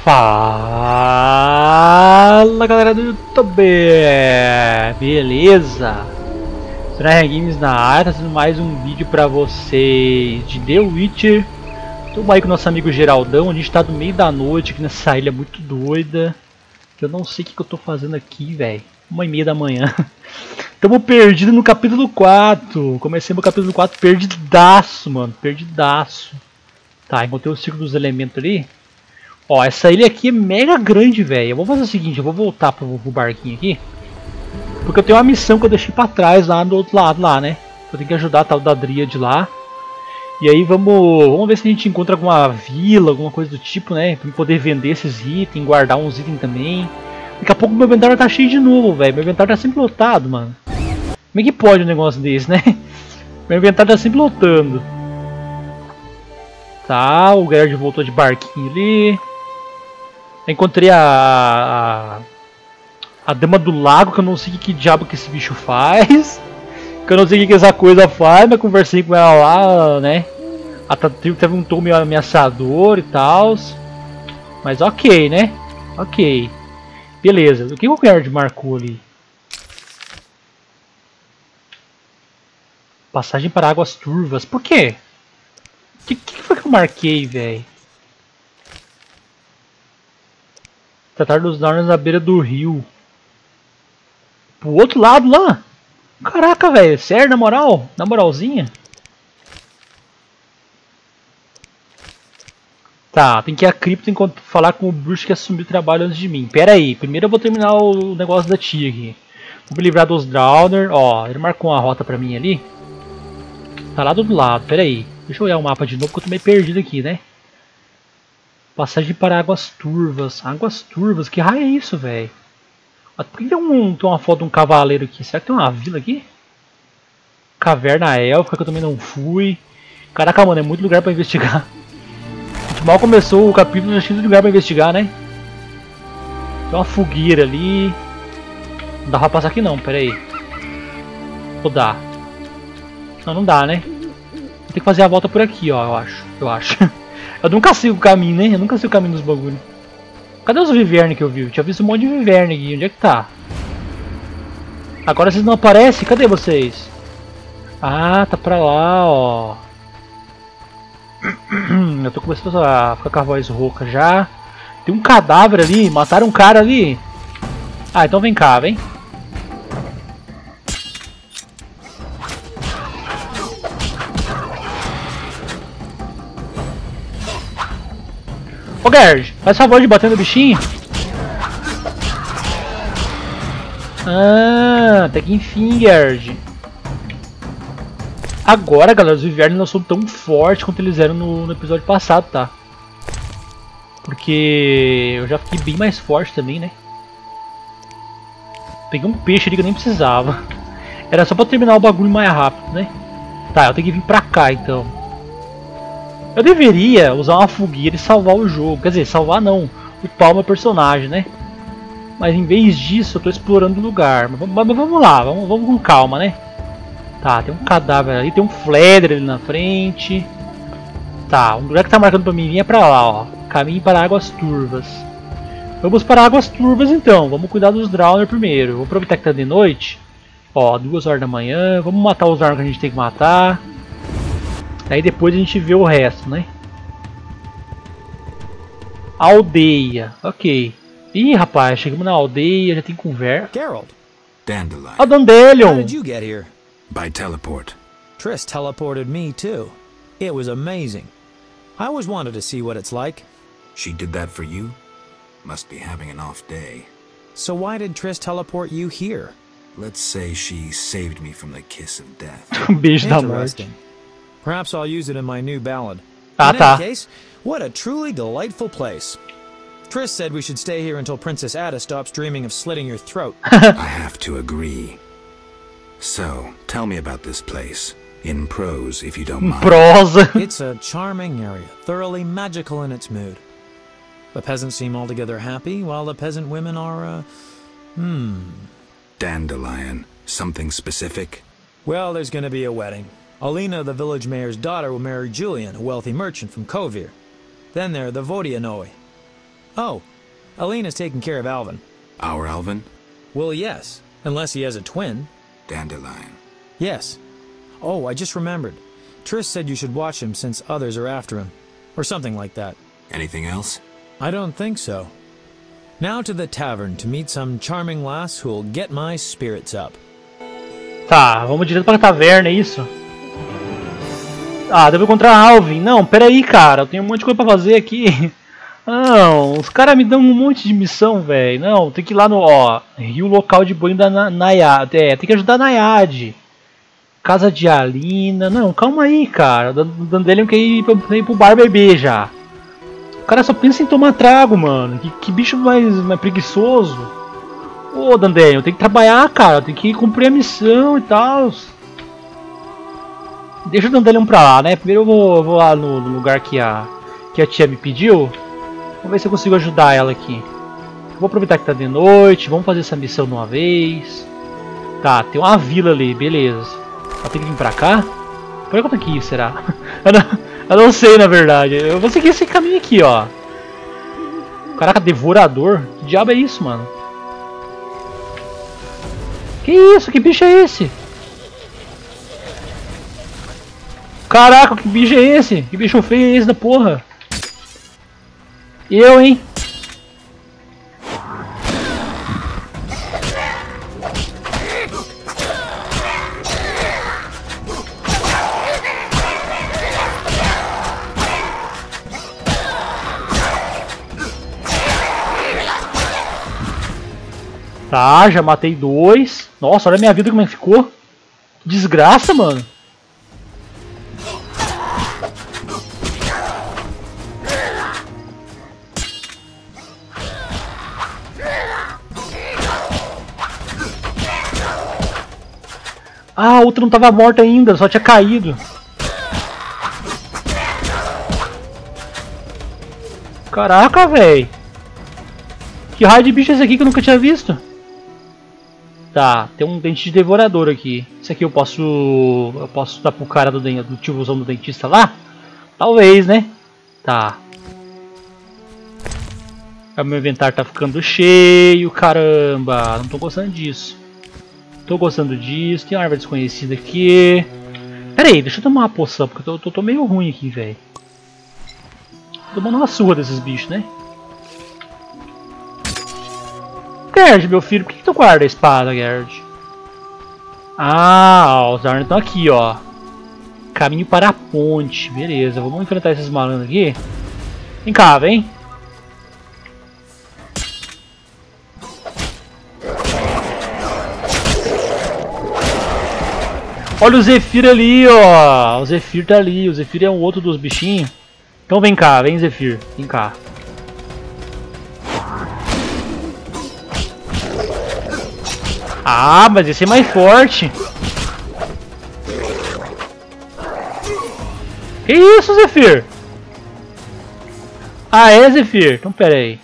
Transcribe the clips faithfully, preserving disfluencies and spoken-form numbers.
Fala galera do YouTube, beleza? Será Games na área, trazendo mais um vídeo pra vocês de The Witcher. Estamos aí com o nosso amigo Geraldão, a gente tá no meio da noite aqui nessa ilha muito doida. Eu não sei o que, que eu tô fazendo aqui, velho. Uma e meia da manhã. Estamos perdidos no capítulo quatro. Comecei no capítulo quatro perdidaço, mano, perdidaço. Tá, encontrei o ciclo dos elementos ali. Ó, essa ilha aqui é mega grande, velho. Eu vou fazer o seguinte, eu vou voltar pro, pro barquinho aqui. Porque eu tenho uma missão que eu deixei pra trás lá do outro lado lá, né? Eu tenho que ajudar a tal da Dríade lá. E aí vamos, vamos ver se a gente encontra alguma vila, alguma coisa do tipo, né? Pra poder vender esses itens, guardar uns itens também. Daqui a pouco meu inventário tá cheio de novo, velho. Meu inventário tá sempre lotado, mano. Como é que pode um negócio desse, né? Meu inventário tá sempre lotando. Tá, o Geralt voltou de barquinho ali. Encontrei a, a a Dama do Lago, que eu não sei o que, que diabo que esse bicho faz. Que eu não sei o que, que essa coisa faz, mas conversei com ela lá, né? A Tatriu teve um tom meio ameaçador e tal. Mas ok, né? Ok. Beleza. O que o Geralt marcou ali? Passagem para águas turvas. Por quê? O que, que foi que eu marquei, velho? Tratar dos Narns na beira do rio. Pro outro lado lá? Caraca, velho. Sério, na moral? Na moralzinha? Tá, tem que ir a cripta enquanto falar com o bruxo que assumiu o trabalho antes de mim. Pera aí, primeiro eu vou terminar o negócio da tia aqui. Vou me livrar dos Drowner. Ó, ele marcou uma rota pra mim ali. Tá lá do outro lado, pera aí. Deixa eu olhar o mapa de novo porque eu tô meio perdido aqui, né? Passagem para águas turvas. Águas turvas? Que raio é isso, velho? Por que tem, um, tem uma foto de um cavaleiro aqui? Será que tem uma vila aqui? Caverna élfica que eu também não fui. Caraca, mano, é muito lugar pra investigar. A gente mal começou o capítulo, já tinha lugar pra investigar, né? Tem uma fogueira ali. Não dá pra passar aqui não, pera aí. Ou dá? Não, não dá, né? Vou ter que fazer a volta por aqui, ó, eu acho. Eu acho. Eu nunca sei o caminho, né? Eu nunca sei o caminho dos bagulhos. Cadê os Viverne que eu vi? Eu tinha visto um monte de Viverne aqui. Onde é que tá? Agora vocês não aparecem? Cadê vocês? Ah, tá pra lá, ó. Eu tô começando a ficar com a voz rouca já. Tem um cadáver ali. Mataram um cara ali. Ah, então vem cá, vem. Ô Gerd, faz favor de bater no bichinho. Ah, até que enfim, Gerd. Agora, galera, os Viverne não são tão fortes quanto eles eram no, no episódio passado, tá? Porque eu já fiquei bem mais forte também, né? Peguei um peixe ali que eu nem precisava. Era só pra terminar o bagulho mais rápido, né? Tá, eu tenho que vir pra cá, então. Eu deveria usar uma fogueira e salvar o jogo. Quer dizer, salvar não. Upar o meu personagem, né? Mas em vez disso, eu tô explorando o lugar. Mas, mas, mas vamos lá, vamos, vamos com calma, né? Tá, tem um cadáver ali, tem um Fleder ali na frente. Tá, um lugar que tá marcando pra mim vir é pra lá, ó. Caminho para águas turvas. Vamos para águas turvas então. Vamos cuidar dos Drowner primeiro. Vou aproveitar que tá de noite. Ó, duas horas da manhã. Vamos matar os Drowner que a gente tem que matar. Aí depois a gente vê o resto, né? Aldeia, ok. Ih, rapaz, chegamos na aldeia, já tem conversa. Geralt. Dandelion. A Dandelion. How did you get here? By teleport. Triss teleported me too. It was amazing. I always wanted to see what it's like. She did that for you? Must be having an off day. So why did Triss teleport you here? Let's say she saved me from the kiss of death. Beijo da morte. Interesting. Perhaps I'll use it in my new ballad. Ah, in tá. any case, what a truly delightful place. Triss said we should stay here until Princess Ada stops dreaming of slitting your throat. I have to agree. So, tell me about this place. In prose, if you don't mind. Prosa. It's a charming area, thoroughly magical in its mood. The peasants seem altogether happy, while the peasant women are, uh, hmm... Dandelion. Something specific? Well, there's gonna be a wedding. Alina, the village mayor's daughter, will marry Julian, a wealthy merchant from Kovir. Then there are the Vodianoi. Oh, Alina's taking care of Alvin. Our Alvin? Well, yes, unless he has a twin. Dandelion. Yes. Oh, I just remembered. Triss said you should watch him since others are after him. Or something like that. Anything else? I don't think so. Now to the tavern to meet some charming lass who'll get my spirits up. Tá, vamos direto pra taverna, é isso? Ah, devo encontrar Alvin. Não, pera aí, cara. Eu tenho um monte de coisa pra fazer aqui. Não, os caras me dão um monte de missão, velho. Não, tem que ir lá no, ó, rio local de banho da Na Naiad. É, tem que ajudar a Naiad. Casa de Alina. Não, calma aí, cara. O Dandelion quer ir pro, ir pro bar beber já. O cara só pensa em tomar trago, mano. Que, que bicho mais, mais preguiçoso. Ô, Dandelion, tem que trabalhar, cara. Tem que cumprir a missão e tal. Deixa o Dandelion pra lá, né? Primeiro eu vou, eu vou lá no, no lugar que a, que a tia me pediu. Vamos ver se eu consigo ajudar ela aqui. Vou aproveitar que tá de noite. Vamos fazer essa missão de uma vez. Tá, tem uma vila ali, beleza. Ela tem que vir pra cá? Por que eu tenho que ir, será? Eu não, eu não sei, na verdade. Eu vou seguir esse caminho aqui, ó. Caraca, devorador? Que diabo é isso, mano? Que isso? Que bicho é esse? Caraca, que bicho é esse? Que bicho feio é esse da porra? Eu, hein? Tá, já matei dois. Nossa, olha a minha vida como é que ficou. Que desgraça, mano. Ah, a outra não tava morta ainda, só tinha caído. Caraca, velho. Que raio de bicho é esse aqui que eu nunca tinha visto? Tá, tem um dente de devorador aqui. Isso aqui eu posso... Eu posso dar pro cara do, do tiozão do dentista lá? Talvez, né? Tá. O meu inventário tá ficando cheio, caramba. Não tô gostando disso. Tô gostando disso. Tem uma árvore desconhecida aqui. Pera aí, deixa eu tomar uma poção, porque eu tô, tô, tô meio ruim aqui, velho. Tô tomando uma surra desses bichos, né? Gerd, meu filho, por que, que tu guarda a espada, Gerd? Ah, ó, os Darn estão aqui, ó. Caminho para a ponte. Beleza, vamos enfrentar esses malandros aqui. Vem cá, vem. Olha o Zephyr ali, ó. O Zephyr tá ali. O Zephyr é um outro dos bichinhos. Então vem cá, vem Zephyr. Vem cá. Ah, mas esse é mais forte. Que isso, Zephyr? Ah, é, Zephyr? Então pera aí.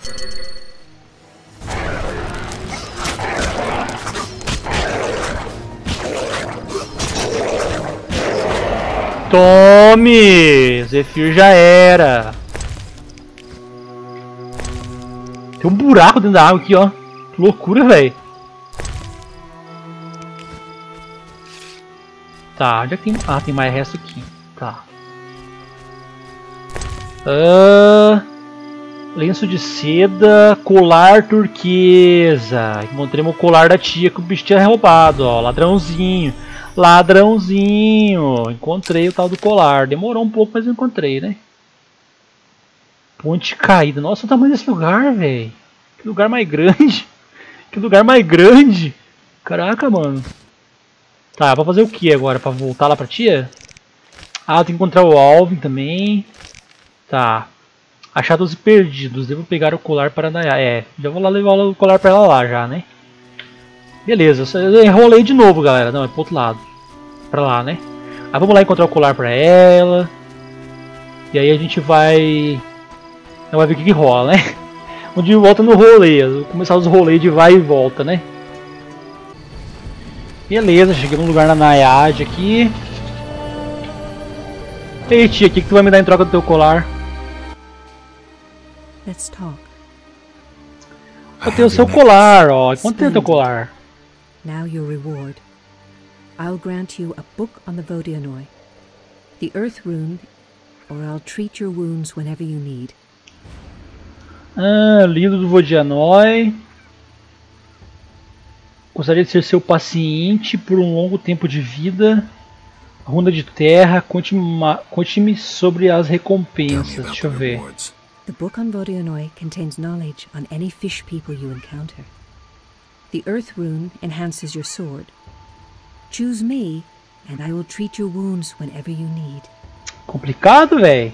Tome! Zephyr já era. Tem um buraco dentro da água aqui, ó. Que loucura, velho. Tá, onde é que tem... Ah, tem mais resto aqui. Tá. Ah, lenço de seda, colar turquesa. Encontrei o colar da tia que o bicho tinha roubado, ó. Ladrãozinho. Ladrãozinho. Encontrei o tal do colar. Demorou um pouco, mas eu encontrei, né? Ponte caída. Nossa, o tamanho desse lugar, velho. Que lugar mais grande. Que lugar mais grande. Caraca, mano. Tá, pra fazer o que agora? Pra voltar lá pra tia? Ah, tem que encontrar o Alvin também. Tá. Achados e perdidos. Devo pegar o colar para Naiad. É, já vou lá levar o colar pra ela lá já, né? Beleza, eu enrolei de novo, galera. Não, é pro outro lado. Pra lá, né? Aí vamos lá encontrar o colar pra ela. E aí a gente vai... Não vai ver o que, que rola, né? Onde volta no rolê. Vou começar os rolês de vai e volta, né? Beleza, cheguei num lugar na Naiad aqui. Ei, tia, o que, que tu vai me dar em troca do teu colar? Let's talk. Eu tenho o seu colar, ó. Quanto tem o teu colar? Now your reward. I'll grant you a book on the Vodianoi, the Earth Rune, or I'll treat your wounds whenever you need. Ah, livro do Vodianoi. Gostaria de ser seu paciente por um longo tempo de vida. Runa de terra. Conte-me conte sobre as recompensas. Deixa eu ver. The book on Vodianoi contains knowledge on any fish people you encounter. The Earth Rune enhances your sword. Choose me, and I will treat your wounds whenever you need. Complicado, velho.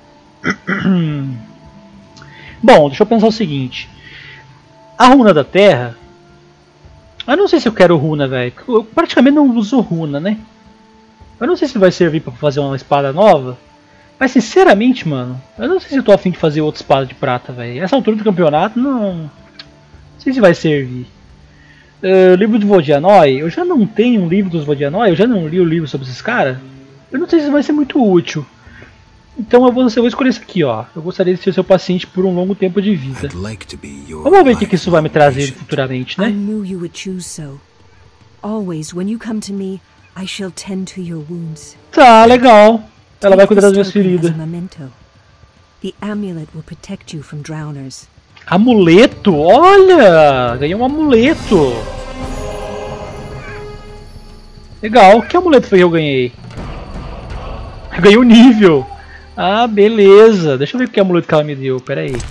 Bom, deixa eu pensar o seguinte. A runa da terra... Eu não sei se eu quero runa, velho. Eu praticamente não uso runa, né? Eu não sei se vai servir pra fazer uma espada nova. Mas sinceramente, mano, eu não sei se eu tô afim de fazer outra espada de prata, velho. Essa altura do campeonato, não... Não sei se vai servir. Uh, livro do Vodianoi, eu já não tenho um livro dos Vodianoi, eu já não li o livro sobre esses caras. Eu não sei se vai ser muito útil. Então eu vou, eu vou escolher isso aqui, ó. Eu gostaria de ser seu paciente por um longo tempo de vida. Vamos ver o que, que isso vai me trazer futuramente, né? I knew you would choose so. Always, when you come to me, I shall tend to your wounds. Tá, legal. Ela vai cuidar das minhas feridas. The amulet will protect you from drowners. Amuleto? Olha! Ganhei um amuleto! Legal, que amuleto foi que eu ganhei? Eu ganhei um nível! Ah, beleza! Deixa eu ver que amuleto que ela me deu, pera aí.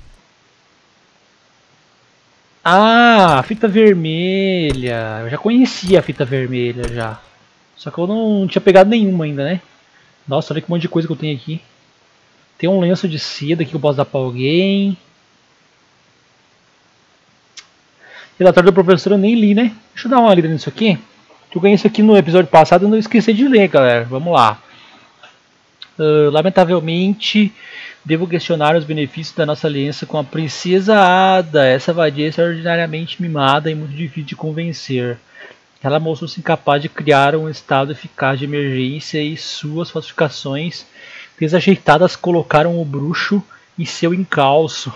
Ah, fita vermelha! Eu já conhecia a fita vermelha já. Só que eu não tinha pegado nenhuma ainda, né? Nossa, olha que monte de coisa que eu tenho aqui. Tem um lenço de seda aqui que eu posso dar pra alguém. Relatório do professor eu nem li, né? Deixa eu dar uma lida nisso aqui. Eu ganhei isso aqui no episódio passado e não esqueci de ler, galera. Vamos lá. Uh, lamentavelmente, devo questionar os benefícios da nossa aliança com a princesa Ada. Essa vadia é extraordinariamente mimada e muito difícil de convencer. Ela mostrou-se incapaz de criar um estado eficaz de emergência e suas falsificações desajeitadas colocaram o bruxo em seu encalço.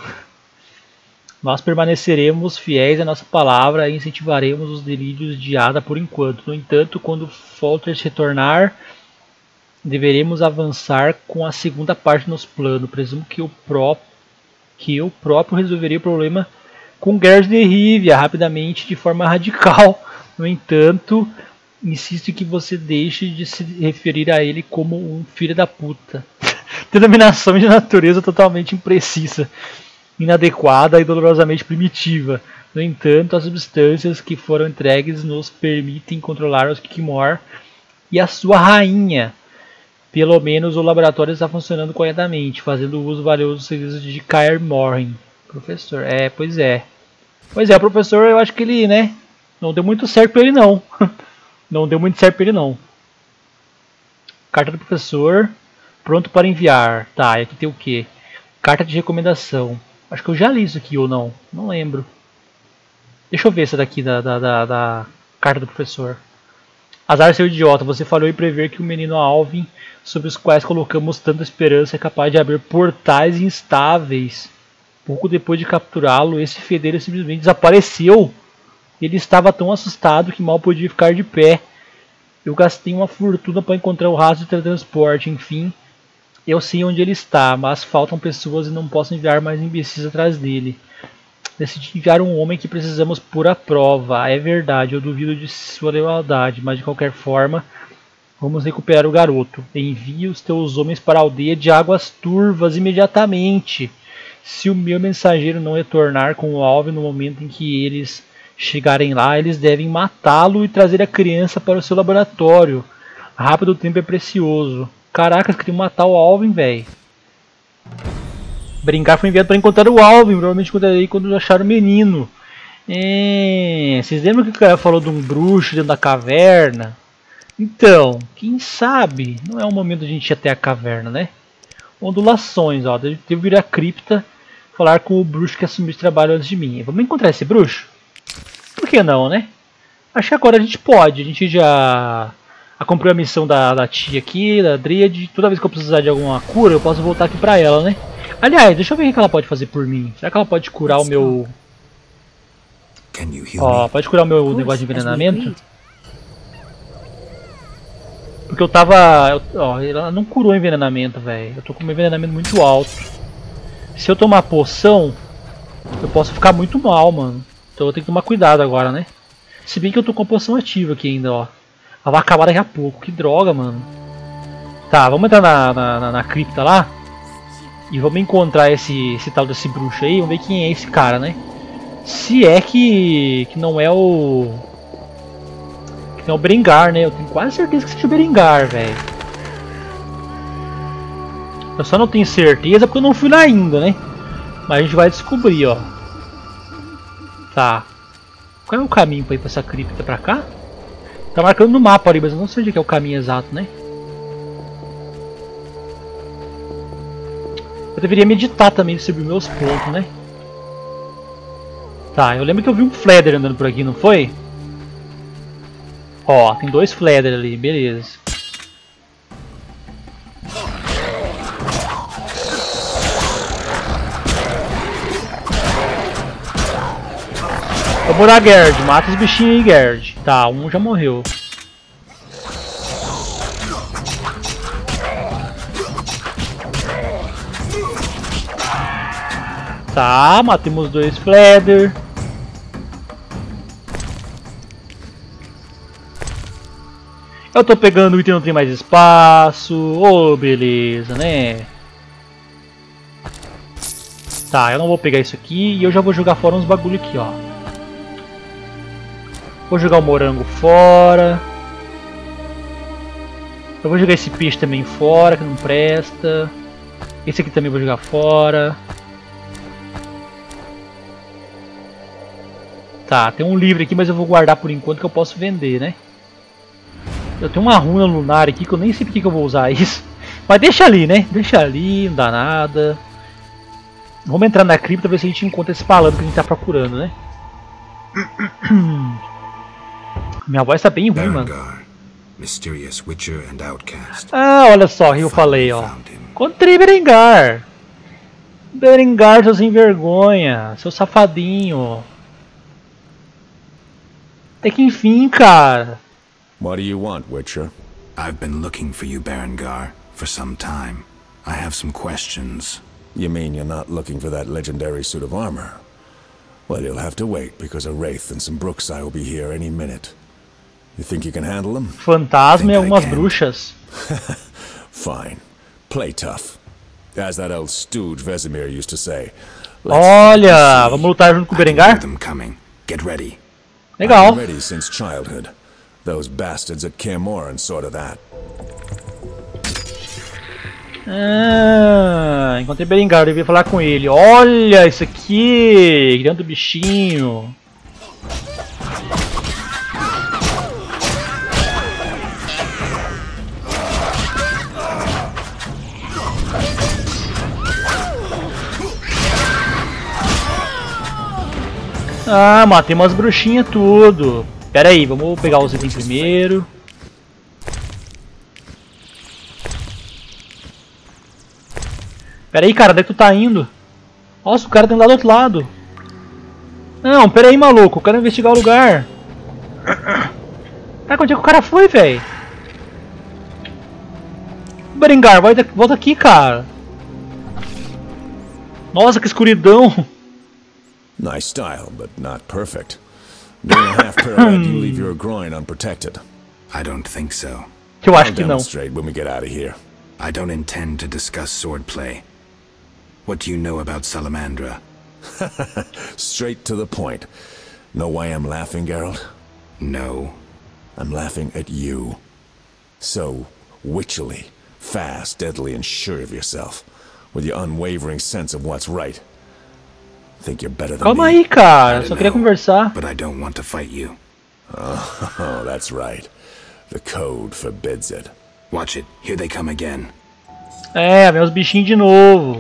Nós permaneceremos fiéis à nossa palavra e incentivaremos os delírios de Ada por enquanto. No entanto, quando Foltest retornar, deveremos avançar com a segunda parte do nosso plano. Presumo que, o pró que eu próprio resolveria o problema com Geralt de Rivia rapidamente, de forma radical. No entanto, insisto que você deixe de se referir a ele como um filho da puta. Denominação de natureza totalmente imprecisa, inadequada e dolorosamente primitiva. No entanto, as substâncias que foram entregues nos permitem controlar os Kikimor e a sua rainha. Pelo menos o laboratório está funcionando corretamente, fazendo uso valioso dos serviços de Kaer Morhen. Professor, é, pois é. Pois é, o professor, eu acho que ele, né, não deu muito certo pra ele não. Não deu muito certo pra ele não. Carta do professor, pronto para enviar. Tá, e aqui tem o que? Carta de recomendação. Acho que eu já li isso aqui ou não. Não lembro. Deixa eu ver essa daqui da, da, da, da carta do professor. Azar seu idiota, você falhou em prever que o menino Alvin, sobre os quais colocamos tanta esperança, é capaz de abrir portais instáveis. Pouco depois de capturá-lo, esse fedelho simplesmente desapareceu. Ele estava tão assustado que mal podia ficar de pé. Eu gastei uma fortuna para encontrar o rastro de teletransporte, enfim. Eu sei onde ele está, mas faltam pessoas e não posso enviar mais imbecis atrás dele. Decidi enviar um homem que precisamos pôr à prova. É verdade, eu duvido de sua lealdade, mas de qualquer forma, vamos recuperar o garoto. Envie os teus homens para a aldeia de Águas Turvas imediatamente. Se o meu mensageiro não retornar com o Alvin no momento em que eles chegarem lá, eles devem matá-lo e trazer a criança para o seu laboratório. Rápido, o tempo é precioso. Caracas, queriam matar o Alvin, velho. Brincar foi enviado para encontrar o Alvin. Provavelmente encontrarei quando achar o menino. É... Vocês lembram que o cara falou de um bruxo dentro da caverna? Então, quem sabe não é o momento de a gente ir até a caverna, né? Ondulações, ó. Devo vir à cripta falar com o bruxo que assumiu esse trabalho antes de mim. Vamos encontrar esse bruxo? Por que não, né? Acho que agora a gente pode. A gente já... A cumpriu a missão da, da tia aqui, da Dríade. Toda vez que eu precisar de alguma cura, eu posso voltar aqui pra ela, né? Aliás, deixa eu ver o que ela pode fazer por mim. Será que ela pode curar o meu Can you heal Ó, me? pode curar o meu Of negócio de course, as we envenenamento? agreed. Porque eu tava... eu- ó, ela não curou o envenenamento, velho. Eu tô com um envenenamento muito alto. Se eu tomar poção, eu posso ficar muito mal, mano. Então eu tenho que tomar cuidado agora, né? Se bem que eu tô com a poção ativa aqui ainda, ó. Ela vai acabar daqui a pouco. Que droga, mano. Tá, vamos entrar na, na, na, na cripta lá. E vamos encontrar esse, esse tal desse bruxo aí. Vamos ver quem é esse cara, né? Se é que, que não é o... Que não é o Berengar, né? Eu tenho quase certeza que seja o Berengar, velho. Eu só não tenho certeza porque eu não fui lá ainda, né? Mas a gente vai descobrir, ó. Tá. Qual é o caminho pra ir pra essa cripta? Pra cá? Tá marcando no mapa ali, mas eu não sei onde é que é o caminho exato, né? Eu deveria meditar também sobre os meus pontos, né? Tá, eu lembro que eu vi um Fleder andando por aqui, não foi? Ó, tem dois Fleder ali, beleza. Vamos lá, Gerd, mata os bichinhos aí, Gerd. Tá, um já morreu. Tá, matemos dois Fleder. Eu tô pegando o item, não tem mais espaço. Oh, beleza, né? Tá, eu não vou pegar isso aqui e eu já vou jogar fora uns bagulho aqui, ó. Vou jogar o morango fora. Eu vou jogar esse peixe também fora, que não presta. Esse aqui também vou jogar fora. Tá, tem um livro aqui, mas eu vou guardar por enquanto que eu posso vender, né? Eu tenho uma runa lunar aqui que eu nem sei porque que eu vou usar isso. Mas deixa ali, né? Deixa ali, não dá nada. Vamos entrar na cripta ver se a gente encontra esse palanque que a gente tá procurando, né? Minha voz tá bem ruim, mano. Berengar, mysterious witcher and outcast. Ah, olha só o que eu falei, ó. Encontrei Berengar. Berengar, seu sem vergonha. Seu safadinho. Até que enfim, cara. What do you want, Witcher? I've been looking for you, Berengar, for some time. I have some questions. You mean you're not looking for that legendary suit of armor? Well, you'll have to wait, because a Wraith and some Brookside will be here any minute. You think you can handle them? Fantasma e Think I algumas can. bruxas. Fine. Play tough. As that old stooge Vesemir used to say. Let's Olha, see. vamos lutar junto com o I can hear Berengar? them coming. Get ready. Legal. I'm ready since childhood. Those bastards at Kaer Morhen sorted that. Ah, encontrei Berengar, eu devia falar com ele. Olha isso aqui, criando do bichinho. Ah, matei umas bruxinhas tudo. Pera aí, vamos pegar os itens primeiro. Pera aí, cara, onde é que tu tá indo? Nossa, o cara tem lá do outro lado. Não, pera aí, maluco, eu quero investigar o lugar. Tá, onde é que o cara foi, velho? Berengar, vai, volta aqui, cara. Nossa, que escuridão. Nice style, but not perfect. Doing a half pirouette, you leave your groin unprotected. I don't think so. Que eu acho I'll que não. demonstrate when we get out of here. I don't intend to discuss swordplay. What do you know about Salamandra? Straight to the point. Know why I'm laughing, Geralt? No. I'm laughing at you. So witchily, fast, deadly, and sure of yourself. With your unwavering sense of what's right. Think you're better than Calma me? aí, cara, I eu don't só queria know, conversar. But I don't want to fight you. Oh, that's right. The code forbids it. Watch it. Here they come again. É, vem os bichinhos de novo.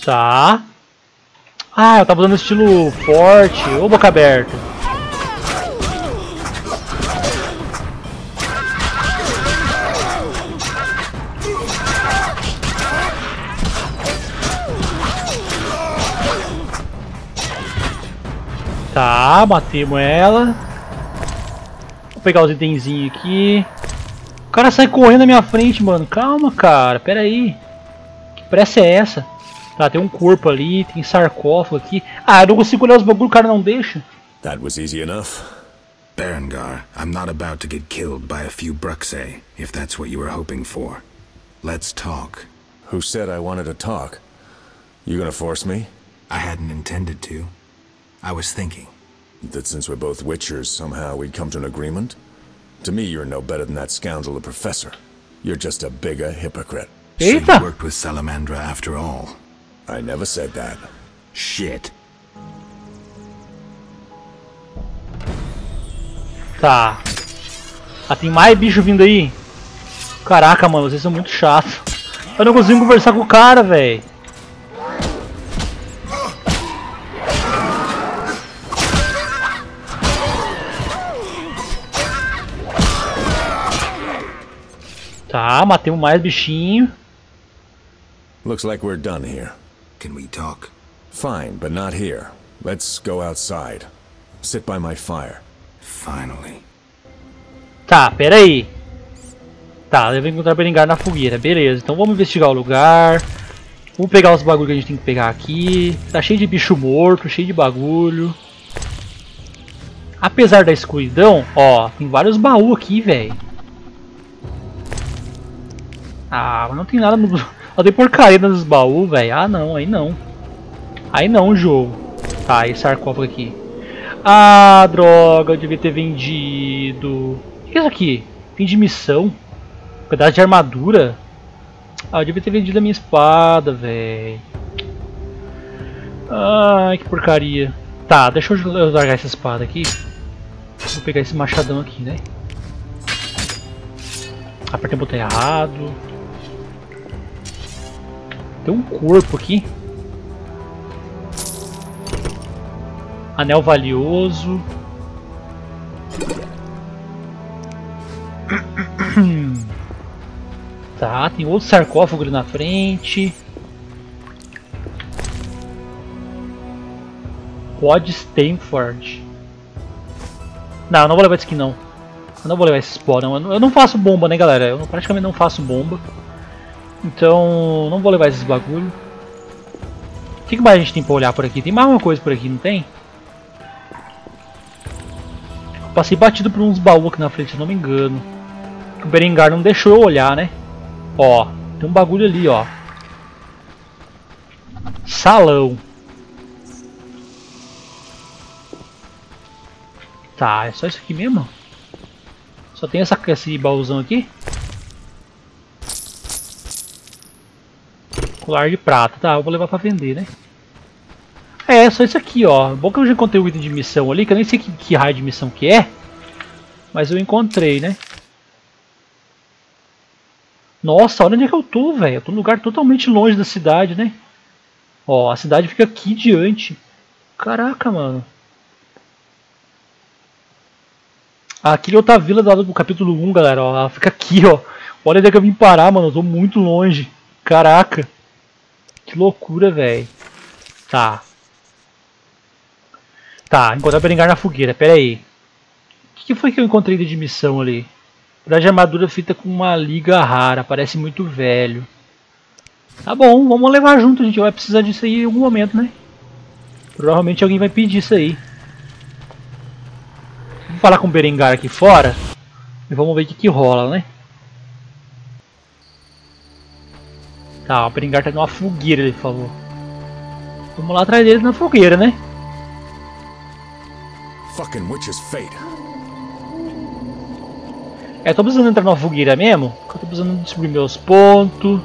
Tá. Ah, eu tava usando estilo forte. Ou boca aberta. Tá, matemos ela. Vou pegar os itenzinhos aqui. O cara sai correndo na minha frente, mano. Calma, cara. Pera aí. Que pressa é essa? Tá, tem um corpo ali. Tem sarcófago aqui. Ah, eu não consigo olhar os bagulho. O cara não deixa. That was easy enough. Berengar, I'm not about to get killed by a few Bruxae, if that's what you were hoping for. Let's talk. Who said I wanted to talk? You gonna force me? I hadn't intended to. I was thinking. That since we're both Witchers, somehow we'd come to an agreement? To me, you're no better than that scoundrel the Professor. You're just a bigger hypocrite. So you Eita! worked with Salamandra after all. I never said that. Shit. Tá. Ah, tem mais bicho vindo aí. Caraca, mano, vocês são muito chatos. Eu não consigo conversar com o cara, velho. Tá, matemos mais bichinho. Looks like we're done here. Can we talk? Fine, but not here. Let's go outside. Sit by my fire. Finally. Tá, pera aí. Tá, eu vou encontrar Berengar na fogueira, beleza. Então vamos investigar o lugar. Vamos pegar os bagulhos que a gente tem que pegar aqui. Tá cheio de bicho morto, cheio de bagulho. Apesar da escuridão, ó, tem vários baús aqui, velho. Ah, mas não tem nada no... Só tem porcaria nos baús, velho. Ah, não, aí não. Aí não, jogo. Tá, esse sarcófago aqui. Ah, droga, eu devia ter vendido. O que é isso aqui? Fim de missão? Um pedaço de armadura? Ah, eu devia ter vendido a minha espada, velho. Ai, que porcaria. Tá, deixa eu largar essa espada aqui. Vou pegar esse machadão aqui, né? Apertei o botão errado. Tem um corpo aqui. Anel valioso. Tá, tem outro sarcófago ali na frente. Pod Stanford. Não, eu não vou levar isso aqui não. Eu não vou levar esse pó não. Eu não, eu não faço bomba, né, galera? Eu praticamente não faço bomba. Então, não vou levar esses bagulho. O que mais a gente tem pra olhar por aqui? Tem mais uma coisa por aqui, não tem? Eu passei batido por uns baús aqui na frente, se não me engano. O Berengar não deixou eu olhar, né? Ó, tem um bagulho ali, ó. Salão. Tá, é só isso aqui mesmo? Só tem essa, esse baúzão aqui? Colar de prata, tá, eu vou levar pra vender, né? É, só isso aqui, ó. Bom que eu já encontrei o item de missão ali, que eu nem sei que, que raio de missão que é. Mas eu encontrei, né? Nossa, olha onde é que eu tô, velho. Eu tô num lugar totalmente longe da cidade, né? Ó, a cidade fica aqui diante. Caraca, mano. Aqui é outra vila do lado do capítulo um, galera. Ó, ela fica aqui, ó. Olha onde é que eu vim parar, mano. Eu tô muito longe. Caraca. Que loucura, velho. Tá. Tá, encontrar Berengar na fogueira. Pera aí. O que, que foi que eu encontrei de missão ali? Pedaço de armadura feita com uma liga rara. Parece muito velho. Tá bom, vamos levar junto. A gente vai precisar disso aí em algum momento, né? Provavelmente alguém vai pedir isso aí. Vamos falar com o Berengar aqui fora. E vamos ver o que, que rola, né? Tá, o Berengar tá numa fogueira, ele falou. Vamos lá atrás dele na fogueira, né? Fucking witch's fate. É, tô precisando entrar numa fogueira mesmo. Eu tô precisando descobrir meus pontos.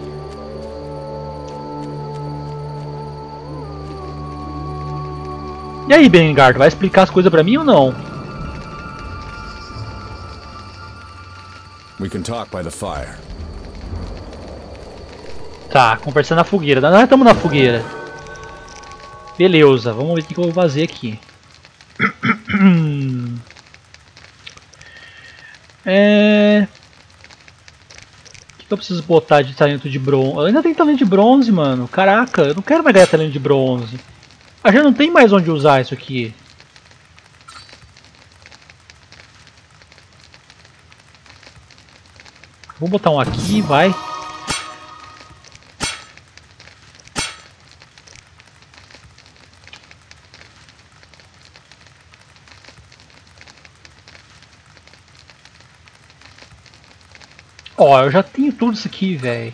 E aí, Berengar, tu vai explicar as coisas pra mim ou não? We can talk by the fire. Tá, conversando na fogueira. Nós estamos na fogueira. Beleza, vamos ver o que eu vou fazer aqui. É... O que eu preciso botar de talento de bronze? Eu ainda tem talento de bronze, mano. Caraca, eu não quero mais ganhar talento de bronze. Ah, já não tem mais onde usar isso aqui. Vou botar um aqui, vai. Ó, eu já tenho tudo isso aqui, velho.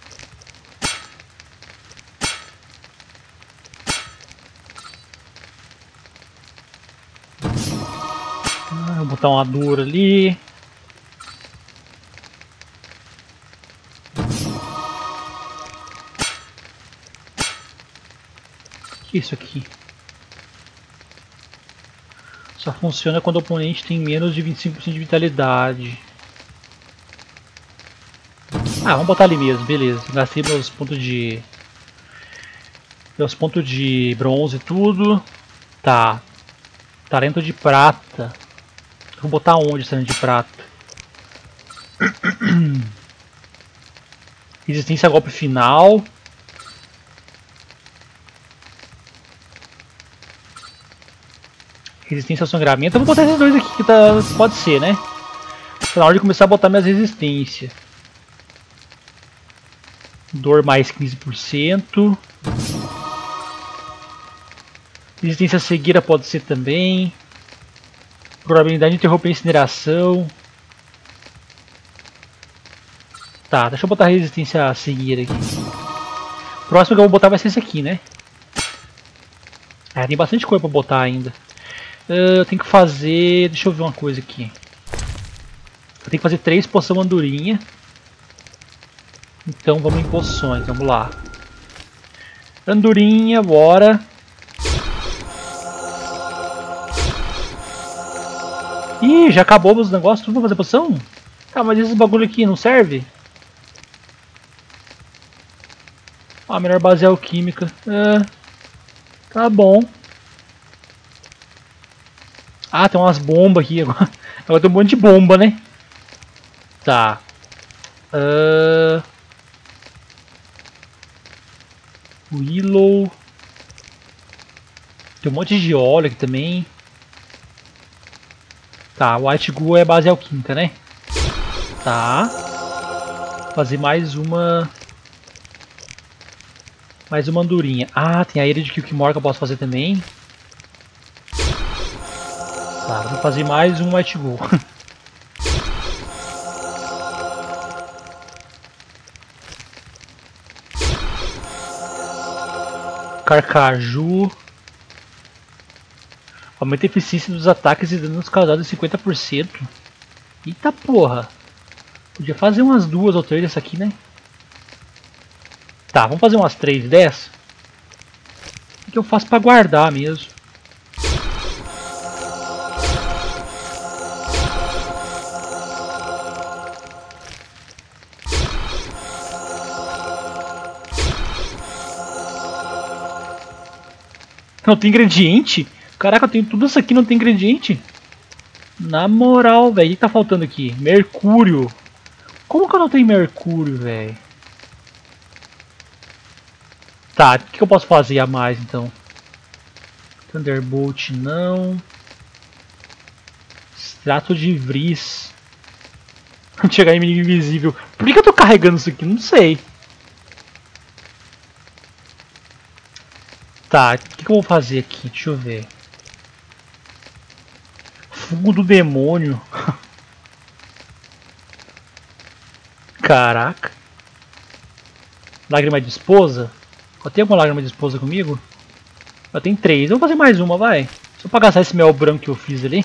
Ah, vou botar uma dura ali. O que é isso aqui? Só funciona quando o oponente tem menos de vinte e cinco por cento de vitalidade. Ah, vamos botar ali mesmo, beleza. Gastei meus pontos de... Meus pontos de bronze e tudo. Tá. Talento de prata. Vou botar onde esse talento de prata? Resistência a golpe final. Resistência ao sangramento. Eu vou botar esses dois aqui que tá... pode ser, né? Tá na hora de começar a botar minhas resistências. Dor mais quinze por cento. Resistência a cegueira pode ser também. Probabilidade de interromper a incineração. Tá, deixa eu botar resistência a cegueira aqui. O próximo que eu vou botar vai ser esse aqui, né? É, tem bastante coisa pra botar ainda. Uh, eu tenho que fazer... Deixa eu ver uma coisa aqui. Eu tenho que fazer três poção andorinha. Então vamos em poções, vamos lá. Andorinha, bora. Ih, já acabou os negócios, tudo pra fazer poção? Tá, mas esse bagulho aqui não serve? Ah, melhor base alquímica. É, tá bom. Ah, tem umas bombas aqui agora. Agora tem um monte de bomba, né? Tá. Uh... Willow. Tem um monte de óleo aqui também. Tá, White Goo é base alquímica, né? Tá. Vou fazer mais uma... Mais uma andorinha. Ah, tem a ilha de Kilkmore que eu posso fazer também. Tá, vou fazer mais um White Goo. Carcaju. Aumenta a eficiência dos ataques e danos causados em cinquenta por cento. Eita porra. Podia fazer umas duas ou três dessa aqui, né? Tá, vamos fazer umas três dessa. O que eu faço pra guardar mesmo? Não tem ingrediente? Caraca, eu tenho tudo isso aqui, não tem ingrediente? Na moral, velho, o que tá faltando aqui? Mercúrio. Como que eu não tenho mercúrio, velho? Tá, o que eu posso fazer a mais, então? Thunderbolt, não. Extrato de Vris. Chegar inimigo invisível. Por que eu tô carregando isso aqui? Não sei. Tá, o que, que eu vou fazer aqui? Deixa eu ver. Fogo do demônio. Caraca. Lágrima de esposa? Eu tenho alguma lágrima de esposa comigo? Eu tenho três. Eu vou fazer mais uma, vai. Só pra gastar esse mel branco que eu fiz ali.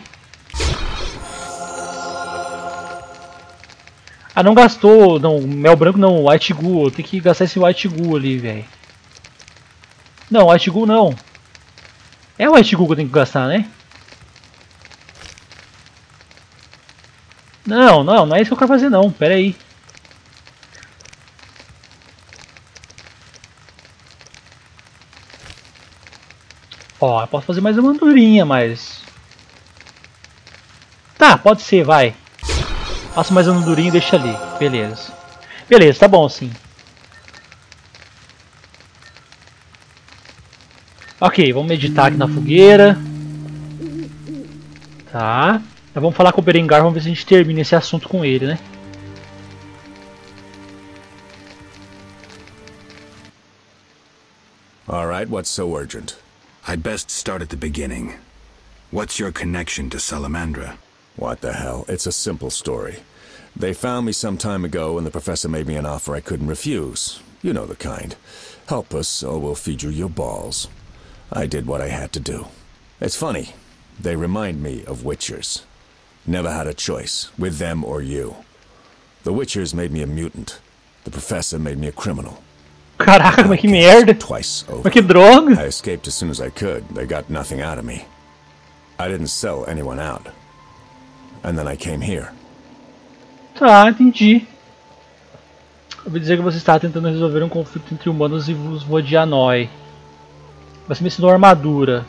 Ah, não gastou. Não, mel branco não. White Goo. Eu tenho que gastar esse White Goo ali, velho. Não, White Goo não. É o White Goo que eu tenho que gastar, né? Não, não, não é isso que eu quero fazer não. Pera aí. Ó, eu posso fazer mais uma andorinha, mas... Tá, pode ser, vai. Faço mais uma andorinha e deixa ali. Beleza. Beleza, tá bom sim. Ok, vamos meditar aqui na fogueira. Tá. Então vamos falar com o Berengar, vamos ver se a gente termina esse assunto com ele, né? All right, what's so urgent? I'd best start at the beginning. What's your connection to Salamandra? What the hell? It's a simple story. They found me some time ago and the professor made me an offer I couldn't refuse. You know the kind. Help us or we'll feed you your balls. I did what I had to do. It's funny. They remind me of Witchers. Never had a choice, with them or you. The Witchers made me a mutant. The professor made me a criminal. Caraca, mas que merda! Twice over. Mas que droga! I escaped as soon as I could. They got nothing out of me. I didn't sell anyone out. And then I came here. Tá, entendi. Eu ouvi dizer que você está tentando resolver um conflito entre humanos e os Vodianoi. Você me ensinou armadura.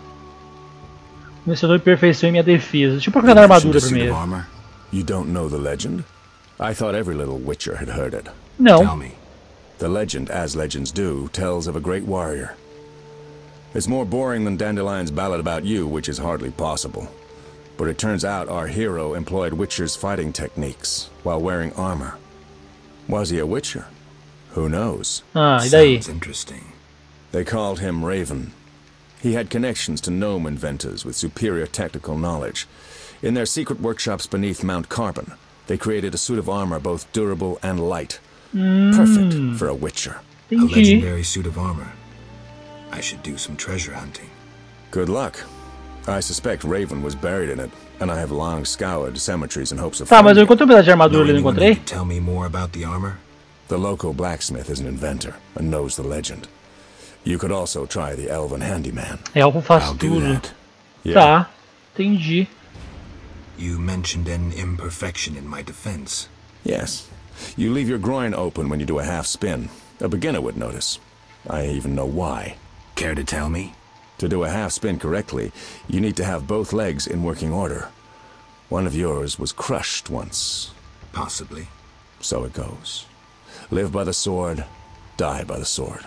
Me ensinou imperfeição em minha defesa. Deixa eu procurar na armadura primeiro. You don't know the legend? I thought every little Witcher had heard it. Não. Tell me. The legend, as legends do, tells of a great warrior. It's more boring than Dandelion's ballad about you, which is hardly possible. But it turns out our hero employed Witcher's fighting techniques while wearing armor. Was he a Witcher? Who knows? Ah, e daí? Sounds interesting. They called him Raven. He had connections to gnome inventors with superior technical knowledge. In their secret workshops beneath Mount Carbon, they created a suit of armor both durable and light. Mm. Perfect for a Witcher. A Entendi. legendary suit of armor. I should do some treasure hunting. Good luck. I suspect Raven was buried in it, and I have long scoured cemeteries in hopes of Tá, mas eu finding it. encontrei um pedaço de armadura ali, Know não anyone who encontrei? could tell me more about the armor? The local blacksmith is an inventor and knows the legend. You could also try the elven handyman. Elfo faz I'll do tudo. that. Tá, entendi. You mentioned an imperfection in my defense. Yes. You leave your groin open when you do a half spin. A beginner would notice. I even know why. Care to tell me? To do a half spin correctly, you need to have both legs in working order. One of yours was crushed once. Possibly. So it goes. Live by the sword, die by the sword.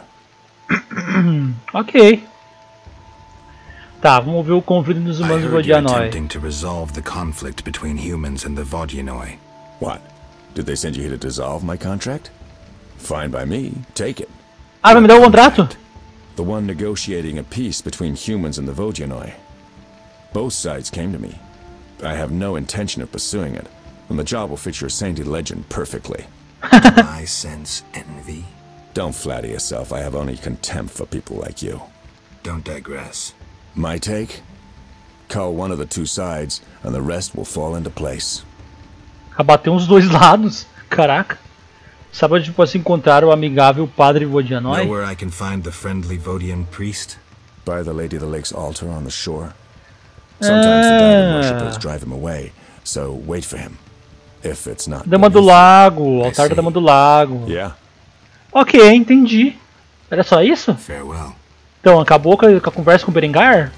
Ok. Tá, vamos ver o conflito dos I humanos e heard you're Vodianoi. attempting to resolve the conflict between humans and the Vodianoi. What? Did they send you here to dissolve my contract? Fine by me. Take it. Ah, vai me dar o contrato? The one negotiating a peace between humans and the Vodianoi. Both sides came to me. I have no intention of pursuing it, and the job will fit your sainted legend perfectly. Do I sense envy? Don't flatter yourself. I have only contempt for people like you. Don't digress. My take? Cull one of the two sides, and the rest will fall into place. Abateu uns dois lados. Caraca. Sabe onde posso encontrar o amigável padre Vodianoi? Know where I can find the friendly Vodian priest? By the Lady of the Lake's altar on the shore. Sometimes the dragon worshippers drive him away, so wait for him. If it's not Dama do beneath you. Lago, altar da see. Dama do Lago. Yeah. Ok, entendi. Era só isso? Farewell. Então, acabou com a, com a conversa com o Berengar?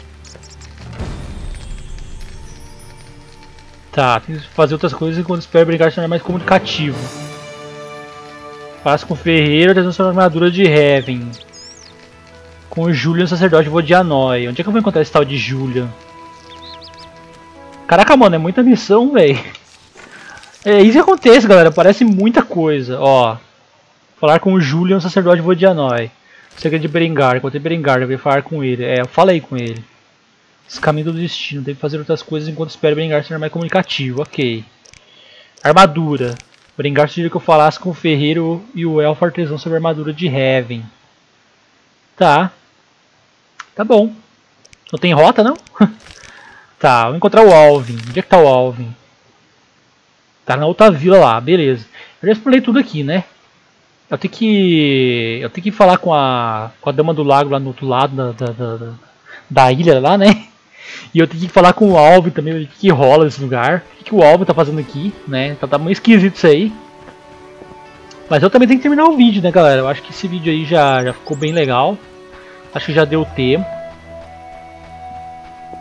Tá, tem que fazer outras coisas enquanto espero o Berengar se tornar mais comunicativo. Faça com o ferreiro da sua armadura de Heaven. Com o Julian, sacerdote Vodianoi. Onde é que eu vou encontrar esse tal de Julian? Caraca, mano, é muita missão, velho. É isso que acontece, galera. Parece muita coisa. Ó, falar com o Julian, sacerdote Vodianoi. Segredo de Berengar. Encontrei Berengar, eu vim falar com ele. É, eu falei com ele. Esse caminho do destino. Tem que fazer outras coisas enquanto espero Berengar ser mais comunicativo. Ok. Armadura. Berengar sugeriu que eu falasse com o ferreiro e o elfo artesão sobre a armadura de Heaven. Tá. Tá bom. Não tem rota, não? Tá, vou encontrar o Alvin. Onde é que tá o Alvin? Tá na outra vila lá, beleza. Eu já explorei tudo aqui, né? Eu tenho que. Eu tenho que falar com a. Com a Dama do Lago lá no outro lado da, da, da, da, da ilha lá, né? E eu tenho que falar com o Alvin também, o que, que rola nesse lugar. O que, que o Alvin tá fazendo aqui, né? Tá, tá muito esquisito isso aí. Mas eu também tenho que terminar o vídeo, né, galera? Eu acho que esse vídeo aí já, já ficou bem legal. Acho que já deu tempo.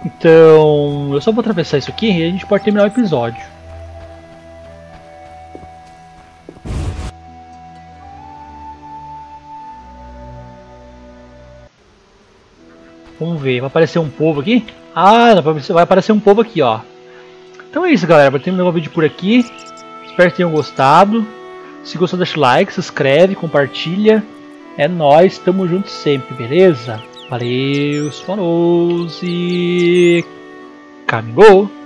Então, eu só vou atravessar isso aqui e a gente pode terminar o episódio. Vamos ver, vai aparecer um povo aqui? Ah, vai aparecer um povo aqui, ó. Então é isso, galera, vou terminar o vídeo por aqui. Espero que tenham gostado. Se gostou, deixa o like, se inscreve, compartilha. É nóis, tamo junto sempre, beleza? Valeu, falou e... Caminhou!